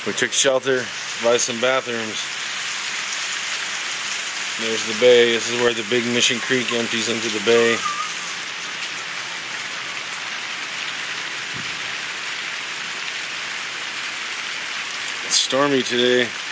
We took shelter by some bathrooms. There's the bay. This is where the big Mission Creek empties into the bay. It's stormy today.